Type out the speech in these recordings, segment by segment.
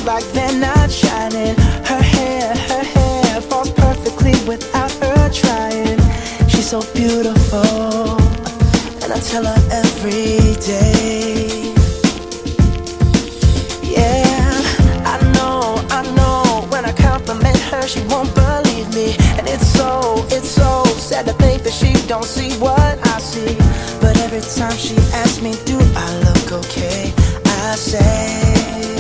like they're not shining. Her hair falls perfectly without her trying. She's so beautiful, and I tell her every day. Yeah, I know, when I compliment her, she won't believe me. And it's so sad to think that she don't see what I see. But every time she asks me, do I look okay, I say,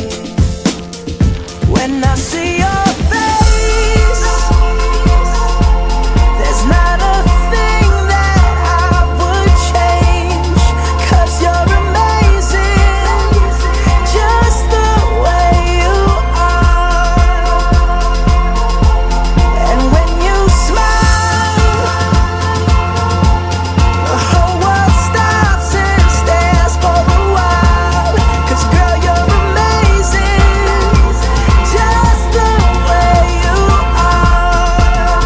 when I see your face, there's not a thing that I would change. 'Cause you're amazing, just the way you are. And when you smile, the whole world stops and stares for a while. 'Cause girl, you're amazing, just the way you are.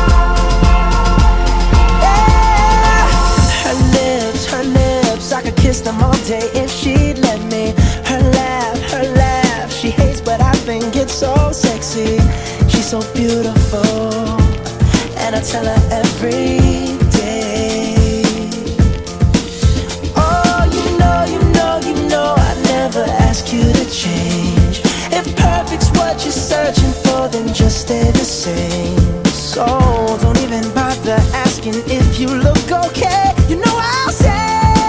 Yeah. Her lips, I could kiss them all day if she'd let me. Her laugh, she hates but I think it's so sexy. She's so beautiful, and I tell her every day. Oh, you know, I never ask you to change. If perfect's what you're searching for, then just stay the same. So don't even bother asking if you look okay. You know I'll say,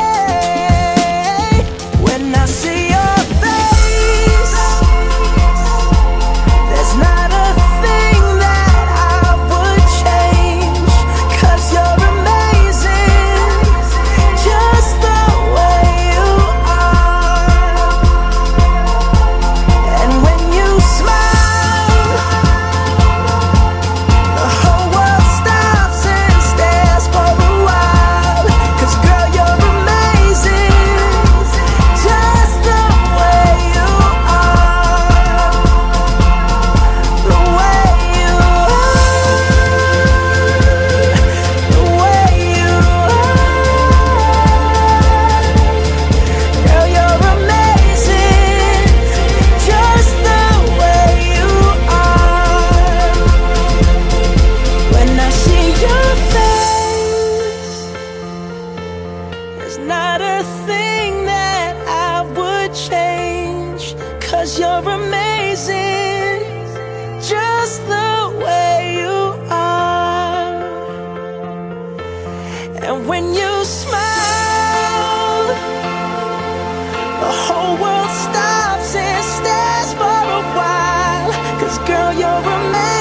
when I see your face, there's not a thing that I would change. 'Cause you're amazing, just the way you are. And when you smile, the whole world stops and stares for a while. 'Cause girl, you're amazing, just the way you are. The way you are, the way you are. Girl, you're amazing, just the way you are. When I see your face, there's not a thing that I would change. 'Cause you're amazing, just the way you are. And when you smile, the whole world stops and stares for a while. 'Cause girl, you're amazing,